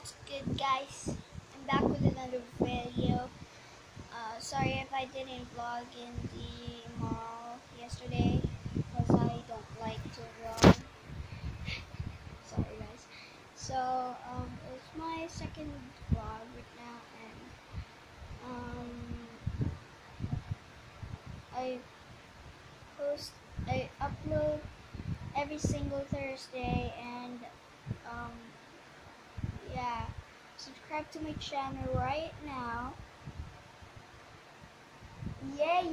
What's good, guys? I'm back with another video. Sorry if I didn't vlog in the mall yesterday because I don't like to vlog. Sorry, guys. So it's my second vlog right now, and I upload every single Thursday, and um, yeah, subscribe to my channel right now. Yay!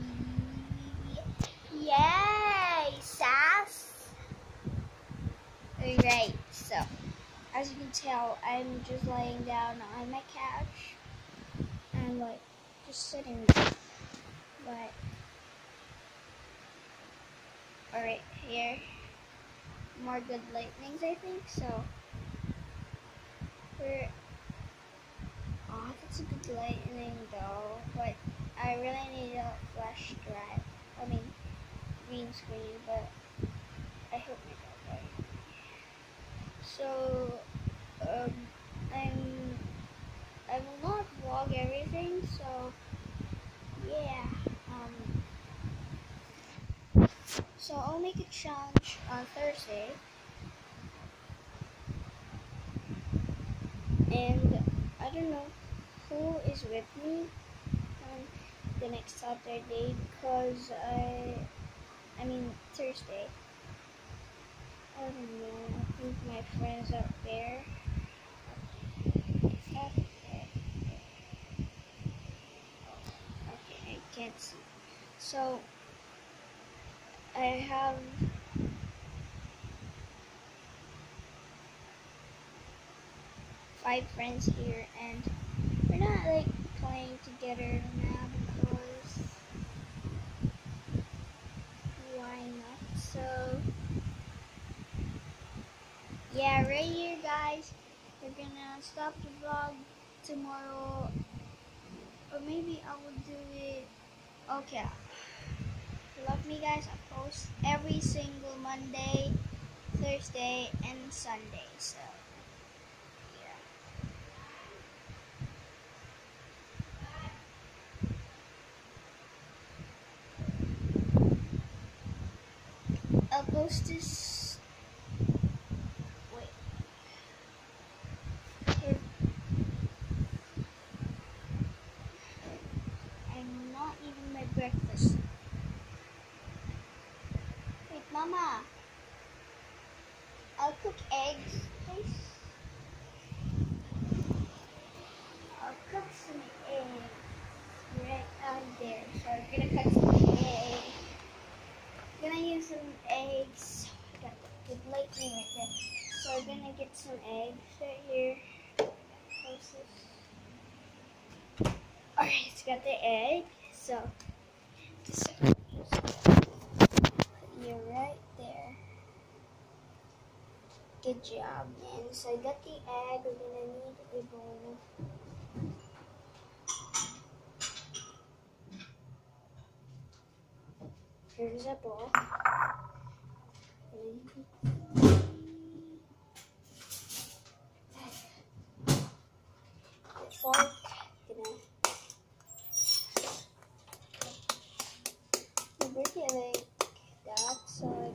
Yay! Sass! Alright, so as you can tell, I'm just laying down on my couch and like just sitting there. But alright, here more good lightnings, I think. So we're that's a good lightning though, but I really need a flash drive. I mean green screen, but I hope my dog right. So I will not vlog everything, so yeah. So I'll make a challenge on Thursday, and I don't know who is with me on the next Saturday because I mean Thursday. I don't know. I think my friends out there. Okay, I can't see. So I have five friends here, and we're not like playing together now because why not? So yeah, right here, guys. We're gonna stop the vlog tomorrow, or maybe I will do it. Okay. Love me, guys. I post every single Monday, Thursday, and Sunday. So yeah, I'll post this. Wait. Here. I'm not eating my breakfast. Wait, Mama. I'll cook eggs, please. I'll cook some eggs right out there. So I'm gonna cut some eggs. I'm gonna use some eggs. Got the lightning right there. So I'm gonna get some eggs right here. Alright, it's got the egg. So just you're right there. Good job, man. So I got the egg. We're gonna need a bowl. Here's a bowl. Fork. Gonna break it like that. So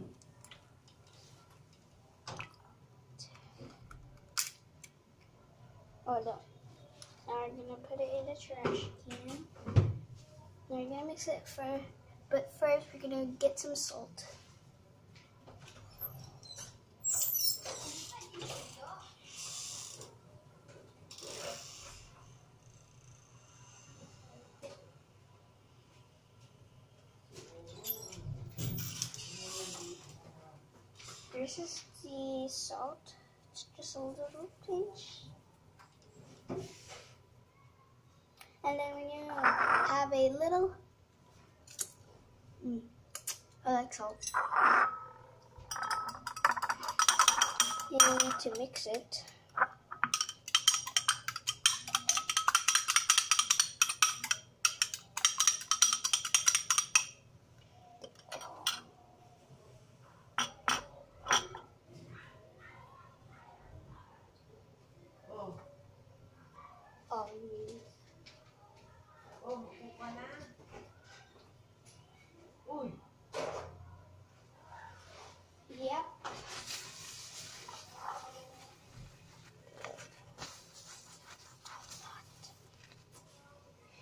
oh no. Now we're gonna put it in the trash can. Now we're gonna mix it first, but first we're gonna get some salt. This is the salt. It's just a little pinch. And then when you have a little, I like salt. You need to mix it.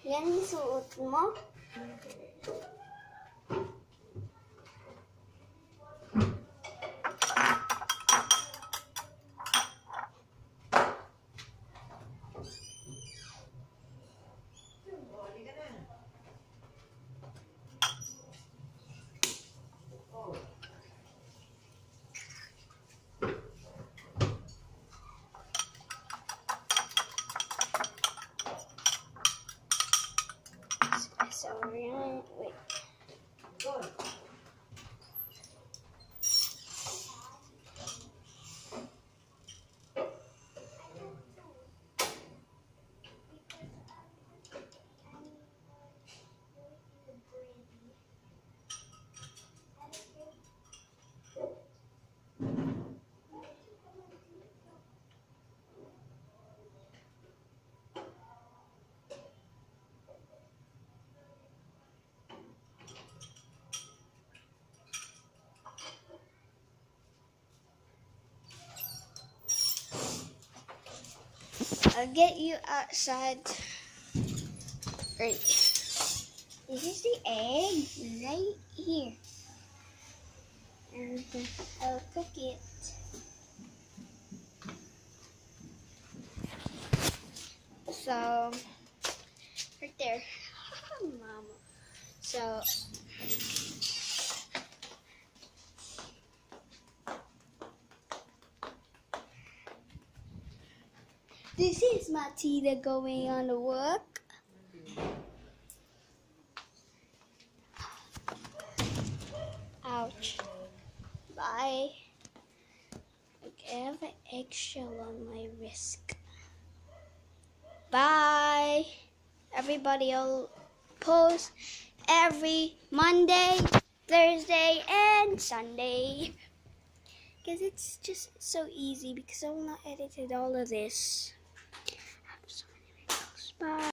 Yan yung suot mo? So we're gonna wait. Good. I'll get you outside. Right. This is the egg right here. And I'll cook it. So, right there. Mama. So, this is Matilda going on to work. Ouch. Bye. Okay, I have an eggshell on my wrist. Bye. Everybody will post every Monday, Thursday, and Sunday. Because it's just so easy because I will not edit all of this. Bye.